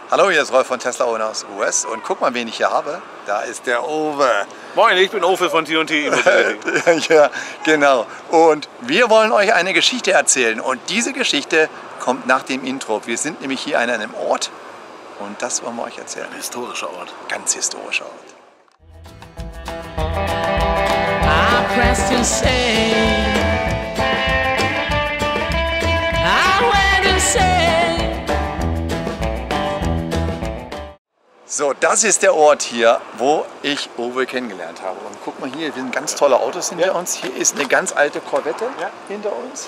Hallo, hier ist Rolf von Tesla Owners US und guck mal, wen ich hier habe. Da ist der Uwe. Moin, ich bin Uwe von T&T Immobility. Ja, genau. Und wir wollen euch eine Geschichte erzählen und diese Geschichte kommt nach dem Intro. Wir sind nämlich hier an einem Ort und das wollen wir euch erzählen. Ein historischer Ort. Ganz historischer Ort. I pressed to say, I went to say. So, das ist der Ort hier, wo ich Uwe kennengelernt habe. Und guck mal hier, wir sind ganz tolle Autos hinter uns. Hier ist eine ganz alte Corvette hinter uns.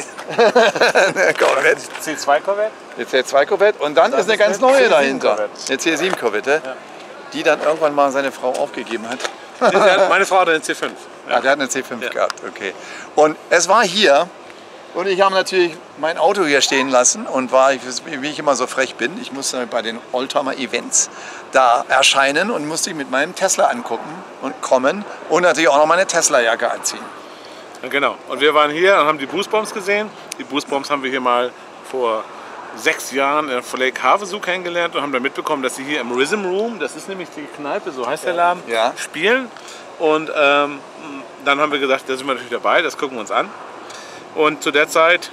Eine Corvette. C2 Corvette? Jetzt C2 Corvette und dann ist eine ganz neue dahinter. Eine C7 Corvette, die dann irgendwann mal seine Frau aufgegeben hat. Meine Frau hat einen C5. Ja, der hat eine C5 gehabt, okay. Und es war hier und ich habe natürlich mein Auto hier stehen lassen und war, wie ich immer so frech bin, ich musste bei den Oldtimer-Events da erscheinen und musste mit meinem Tesla angucken und kommen und natürlich auch noch meine Tesla-Jacke anziehen. Ja, genau. Und wir waren hier und haben die Boost Bombs gesehen. Die Boost Bombs haben wir hier mal vor 6 Jahren in Lake Havasu kennengelernt und haben dann mitbekommen, dass sie hier im Rhythm Room, das ist nämlich die Kneipe, so heißt der Laden, spielen. Und dann haben wir gesagt, da sind wir natürlich dabei, das gucken wir uns an. Und zu der Zeit,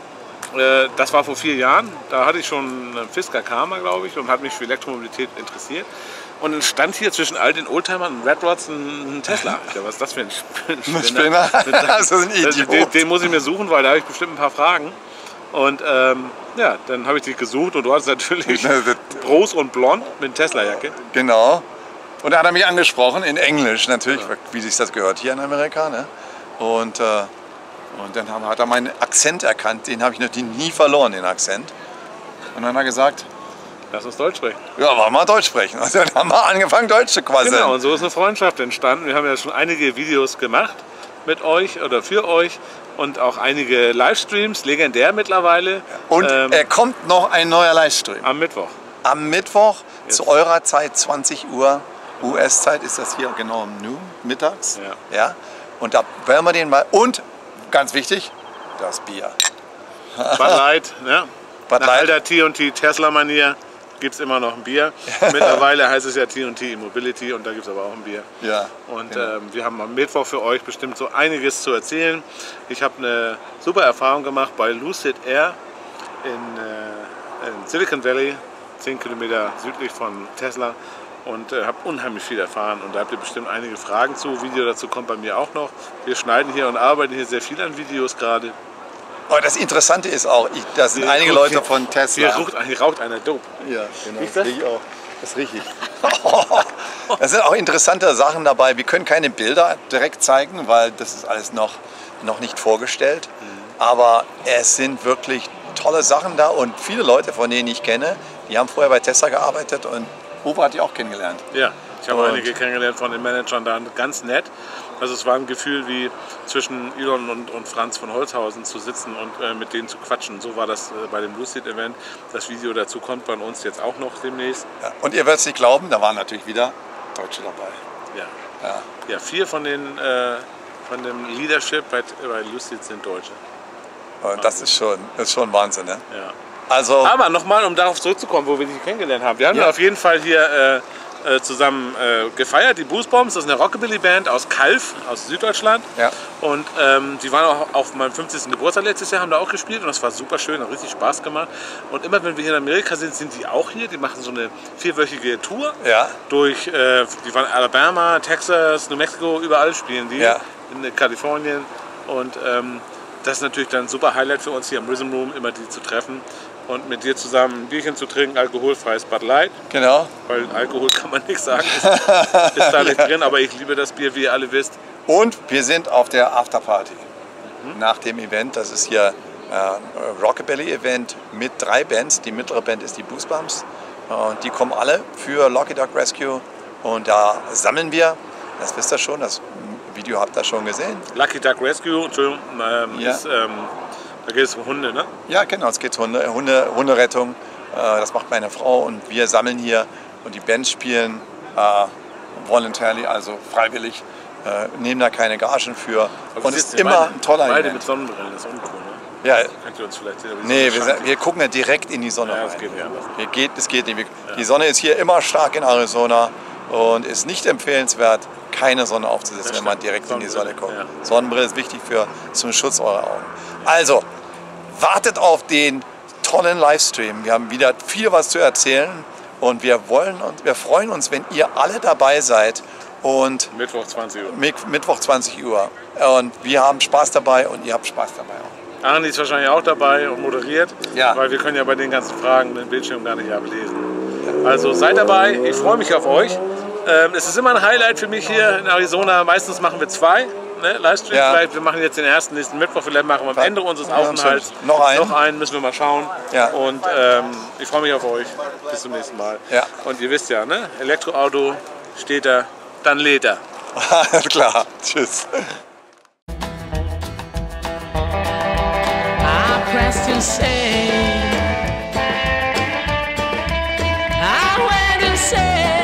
das war vor 4 Jahren, da hatte ich schon einen Fisker Karma, glaube ich, und hat mich für Elektromobilität interessiert. Und dann stand hier zwischen all den Oldtimern und Red Rods ein Tesla. Ja, was ist das für ein Spinner? Das ist ein Idiot. Den muss ich mir suchen, weil da habe ich bestimmt ein paar Fragen. Und ja, dann habe ich dich gesucht und du hattest natürlich groß und blond mit Tesla-Jacke. Genau. Und da hat er mich angesprochen, in Englisch natürlich, wie sich das gehört hier in Amerika. Ne? Und dann hat er meinen Akzent erkannt, den habe ich natürlich nie verloren, den Akzent. Und dann hat er gesagt, lass uns Deutsch sprechen. Ja, wollen wir mal Deutsch sprechen. Und dann haben wir angefangen, Deutsch zu quasseln. Genau, und so ist eine Freundschaft entstanden. Wir haben ja schon einige Videos gemacht mit euch oder für euch und auch einige Livestreams, legendär mittlerweile. Und kommt noch ein neuer Livestream. Am Mittwoch. Am Mittwoch zu eurer Zeit, 20 Uhr US-Zeit, ist das hier genau mittags. Ja. Und da werden wir den mal. Und ganz wichtig, das Bier. Bud Light, ne? Bud Nach Light. alter T&T Tesla-Manier gibt es immer noch ein Bier. Mittlerweile heißt es ja T&T Immobility und da gibt es aber auch ein Bier. Ja, und wir haben am Mittwoch für euch bestimmt so einiges zu erzählen. Ich habe eine super Erfahrung gemacht bei Lucid Air in Silicon Valley, 10 Kilometer südlich von Tesla. Und habe unheimlich viel erfahren und da habt ihr bestimmt einige Fragen zu. Video dazu kommt bei mir auch noch. Wir schneiden hier und arbeiten hier sehr viel an Videos gerade. Oh, das Interessante ist auch, da sind einige Leute von Tesla. Hier raucht einer Dope. Ja, genau. Riecht Das das? rieche ich auch. Das rieche ich. Da sind auch interessante Sachen dabei. Wir können keine Bilder direkt zeigen, weil das ist alles noch nicht vorgestellt. Aber es sind wirklich tolle Sachen da und viele Leute, von denen ich kenne, die haben vorher bei Tesla gearbeitet und Uwe hat die auch kennengelernt. Ja, ich habe einige kennengelernt von den Managern da, ganz nett. Also es war ein Gefühl wie zwischen Elon und Franz von Holzhausen zu sitzen und mit denen zu quatschen. So war das bei dem Lucid-Event. Das Video dazu kommt bei uns jetzt auch noch demnächst. Ja, und ihr werdet es nicht glauben, da waren natürlich wieder Deutsche dabei. Ja, 4 von dem Leadership bei Lucid sind Deutsche. Und das ist schon Wahnsinn, ne? Ja. Also, aber nochmal, um darauf zurückzukommen, wo wir dich kennengelernt haben. Wir haben ja auf jeden Fall hier zusammen gefeiert, die Boost Bombs. Das ist eine Rockabilly-Band aus Calw, aus Süddeutschland. Ja. Und die waren auch auf meinem 50. Geburtstag letztes Jahr, haben da auch gespielt und das war super schön, hat richtig Spaß gemacht. Und immer wenn wir hier in Amerika sind, sind die auch hier. Die machen so eine 4-wöchige Tour durch, die waren Alabama, Texas, New Mexico, überall spielen die, in Kalifornien. Und das ist natürlich dann ein super Highlight für uns hier im Rhythm Room, immer die zu treffen und mit dir zusammen ein Bierchen zu trinken, alkoholfreies Bud Light. Genau. Weil Alkohol kann man nichts sagen, ist da nicht drin, aber ich liebe das Bier, wie ihr alle wisst. Und wir sind auf der Afterparty nach dem Event. Das ist hier Rockabilly-Event mit 3 Bands. Die mittlere Band ist die Boost Bombs. Und die kommen alle für Lucky Duck Rescue. Und da sammeln wir, das wisst ihr schon, das Video habt ihr schon gesehen. Lucky Duck Rescue, Entschuldigung, da geht es um Hunde, ne? Ja, genau, es geht um Hunderettung. Das macht meine Frau und wir sammeln hier und die Bands spielen voluntarily, also freiwillig, nehmen da keine Gagen für. Aber und es ist immer ein toller Beide Event. mit Sonnenbrillen, das ist uncool, ne? Ja. Könnt ihr uns vielleicht sehen? Nee, wir gucken ja direkt in die Sonne rein. Das geht ja anders. Das geht nicht. Die Sonne ist hier immer stark in Arizona und ist nicht empfehlenswert, keine Sonne aufzusetzen, wenn man direkt in die Sonne guckt. Ja. Sonnenbrille ist wichtig zum Schutz eurer Augen. Also, wartet auf den tollen Livestream. Wir haben wieder viel was zu erzählen und wir freuen uns, wenn ihr alle dabei seid. Und Mittwoch 20 Uhr. Mittwoch 20 Uhr. Und wir haben Spaß dabei und ihr habt Spaß dabei auch. Arni ist wahrscheinlich auch dabei und moderiert, Ja. weil wir können ja bei den ganzen Fragen den Bildschirm gar nicht ablesen. Also seid dabei, ich freue mich auf euch. Es ist immer ein Highlight für mich hier in Arizona. Meistens machen wir 2 Livestreams. Ja. Vielleicht, wir machen jetzt den ersten nächsten Mittwoch, vielleicht machen wir am Ende unseres Aufenthalts Noch einen. müssen wir mal schauen. Ja. Und ich freue mich auf euch. Bis zum nächsten Mal. Ja. Und ihr wisst ja, ne? Elektroauto steht da, dann lädt er. Alles klar. Tschüss. I pressed and say, I went and said.